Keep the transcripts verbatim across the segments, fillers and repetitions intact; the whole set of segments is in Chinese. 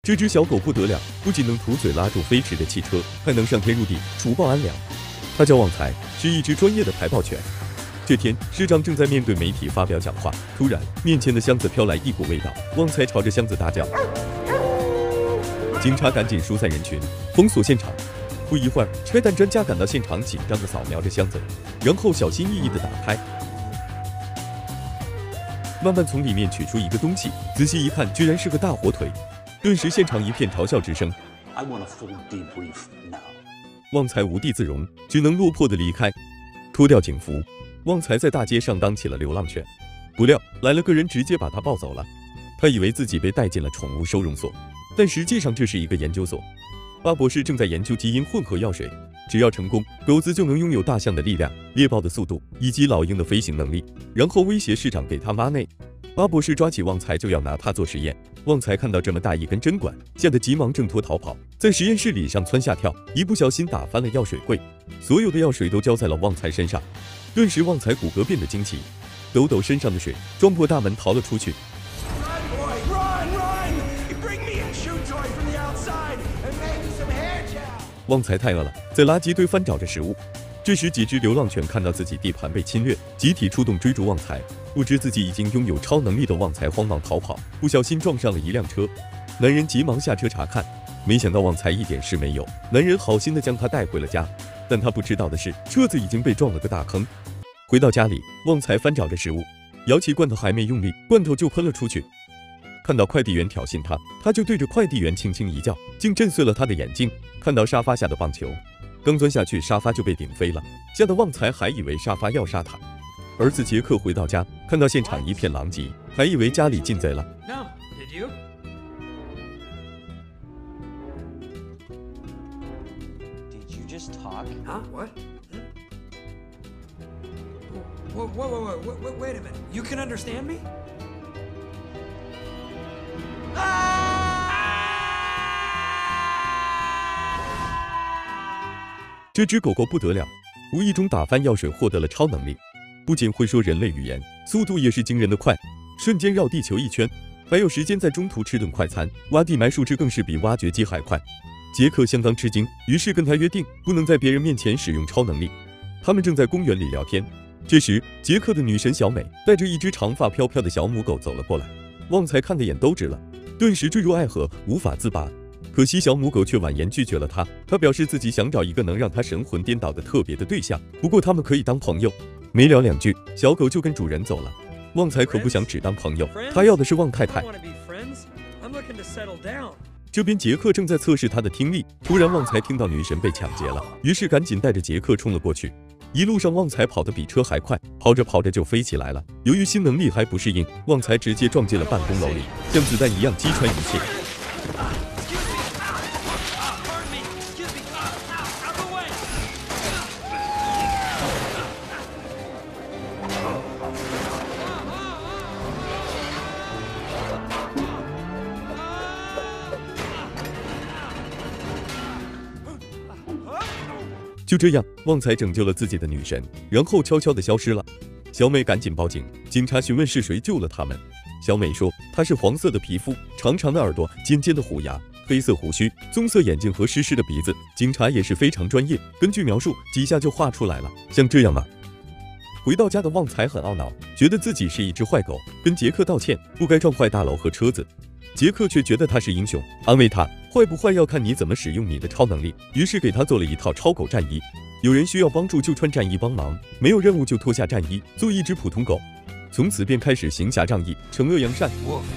这只小狗不得了，不仅能吐嘴拉住飞驰的汽车，还能上天入地，除暴安良。它叫旺财，是一只专业的排暴犬。这天，市长正在面对媒体发表讲话，突然，面前的箱子飘来一股味道，旺财朝着箱子大叫。警察赶紧疏散人群，封锁现场。不一会儿，拆弹专家赶到现场，紧张地扫描着箱子，然后小心翼翼地打开，慢慢从里面取出一个东西，仔细一看，居然是个大火腿。顿时，现场一片嘲笑之声。 I want a full debrief now. 旺财无地自容，只能落魄地离开。脱掉警服，旺财在大街上当起了流浪犬。不料来了个人，直接把他抱走了。他以为自己被带进了宠物收容所，但实际上这是一个研究所。巴博士正在研究基因混合药水，只要成功，狗子就能拥有大象的力量、猎豹的速度以及老鹰的飞行能力，然后威胁市长给他妈内。巴博士抓起旺财就要拿他做实验。旺财看到这么大一根针管，吓得急忙挣脱逃跑，在实验室里上蹿下跳，一不小心打翻了药水柜，所有的药水都浇在了旺财身上。顿时旺财骨骼变得惊奇，抖抖身上的水，撞破大门逃了出去。旺财太饿了，在垃圾堆翻找着食物。这时，几只流浪犬看到自己地盘被侵略，集体出动追逐旺财。不知自己已经拥有超能力的旺财慌忙逃跑，不小心撞上了一辆车。男人急忙下车查看，没想到旺财一点事没有。男人好心的将他带回了家，但他不知道的是，车子已经被撞了个大坑。回到家里，旺财翻找着食物，舀起罐头还没用力，罐头就喷了出去。看到快递员挑衅他，他就对着快递员轻轻一叫，竟震碎了他的眼睛。看到沙发下的棒球，刚钻下去，沙发就被顶飞了，吓得旺财还以为沙发要杀他。儿子杰克回到家，看到现场一片狼藉，还以为家里进贼了。 No, did you? Did you just talk? Huh? What? Wait, wait, wait, wait, wait, wait a minute. You can understand me? 这只狗狗不得了，无意中打翻药水，获得了超能力，不仅会说人类语言，速度也是惊人的快，瞬间绕地球一圈，还有时间在中途吃顿快餐，挖地埋树枝更是比挖掘机还快。杰克相当吃惊，于是跟他约定，不能在别人面前使用超能力。他们正在公园里聊天，这时杰克的女神小美带着一只长发飘飘的小母狗走了过来，旺财看的眼都直了，顿时坠入爱河，无法自拔。可惜小母狗却婉言拒绝了他，他表示自己想找一个能让他神魂颠倒的特别的对象，不过他们可以当朋友。没聊两句，小狗就跟主人走了。旺财可不想只当朋友，他要的是旺太太。这边杰克正在测试他的听力，突然旺财听到女神被抢劫了，于是赶紧带着杰克冲了过去。一路上旺财跑得比车还快，跑着跑着就飞起来了。由于新能力还不适应，旺财直接撞进了办公楼里，像子弹一样击穿一切。就这样，旺财拯救了自己的女神，然后悄悄地消失了。小美赶紧报警，警察询问是谁救了他们。小美说，她是黄色的皮肤，长长的耳朵，尖尖的虎牙，黑色胡须，棕色眼睛和湿湿的鼻子。警察也是非常专业，根据描述几下就画出来了。像这样吗？回到家的旺财很懊恼，觉得自己是一只坏狗，跟杰克道歉，不该撞坏大楼和车子。杰克却觉得他是英雄，安慰他，坏不坏要看你怎么使用你的超能力。于是给他做了一套超狗战衣，有人需要帮助就穿战衣帮忙，没有任务就脱下战衣，做一只普通狗。从此便开始行侠仗义，惩恶扬善。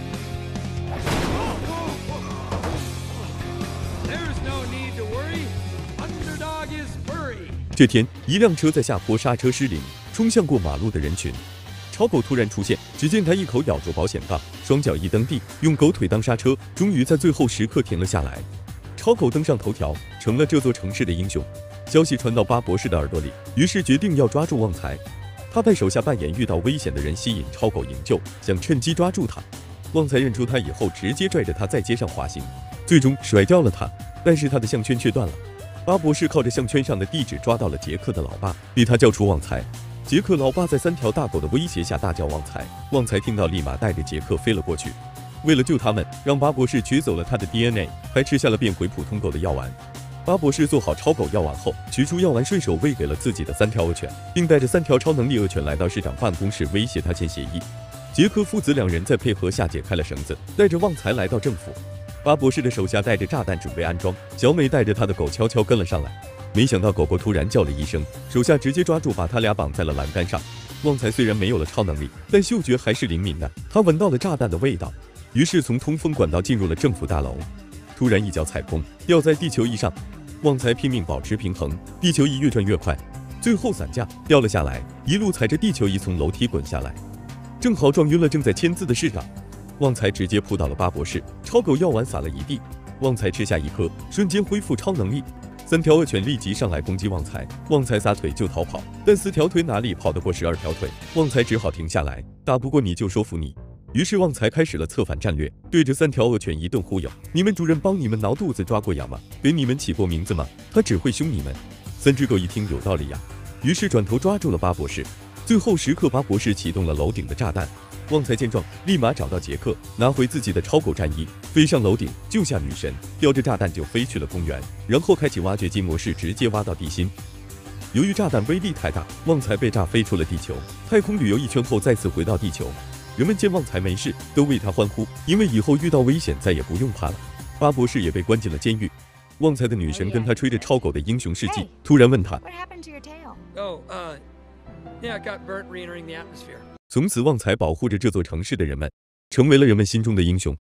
这天，一辆车在下坡刹车失灵，冲向过马路的人群。超狗突然出现，只见它一口咬住保险杠，双脚一蹬地，用狗腿当刹车，终于在最后时刻停了下来。超狗登上头条，成了这座城市的英雄。消息传到巴博士的耳朵里，于是决定要抓住旺财。他派手下扮演遇到危险的人，吸引超狗营救，想趁机抓住他。旺财认出他以后，直接拽着他在街上滑行，最终甩掉了他，但是他的项圈却断了。巴博士靠着项圈上的地址抓到了杰克的老爸，逼他交出旺财。杰克老爸在三条大狗的威胁下大叫旺财，旺财听到立马带着杰克飞了过去。 为了救他们，让巴博士取走了他的 D N A， 还吃下了变回普通狗的药丸。巴博士做好超狗药丸后，取出药丸，顺手喂给了自己的三条恶犬，并带着三条超能力恶犬来到市长办公室，威胁他签协议。杰克父子两人在配合下解开了绳子，带着旺财来到政府。巴博士的手下带着炸弹准备安装，小美带着她的狗悄悄跟了上来。没想到狗狗突然叫了一声，手下直接抓住，把他俩绑在了栏杆上。旺财虽然没有了超能力，但嗅觉还是灵敏的，他闻到了炸弹的味道，于是从通风管道进入了政府大楼。突然一脚踩空，掉在地球仪上。旺财拼命保持平衡，地球仪越转越快，最后散架掉了下来，一路踩着地球仪从楼梯滚下来，正好撞晕了正在签字的市长。旺财直接扑倒了巴博士，超狗药丸撒了一地，旺财吃下一颗，瞬间恢复超能力。三条恶犬立即上来攻击旺财，旺财撒腿就逃跑，但四条腿哪里跑得过十二条腿？旺财只好停下来，打不过你就说服你。于是旺财开始了策反战略，对着三条恶犬一顿忽悠：你们主人帮你们挠肚子抓过痒吗？给你们起过名字吗？他只会凶你们。三只狗一听有道理呀，于是转头抓住了巴博士。最后时刻，巴博士启动了楼顶的炸弹。旺财见状，立马找到杰克，拿回自己的超狗战衣，飞上楼顶救下女神，叼着炸弹就飞去了公园，然后开启挖掘机模式，直接挖到地心。由于炸弹威力太大，旺财被炸飞出了地球。太空旅游一圈后，再次回到地球。人们见旺财没事，都为他欢呼，因为以后遇到危险再也不用怕了。巴博士也被关进了监狱。旺财的女神跟他吹着超狗的英雄事迹，突然问他 What happened to your tail? Oh, uh, yeah, it got burnt re-entering the atmosphere. 从此旺财保护着这座城市的人们，成为了人们心中的英雄。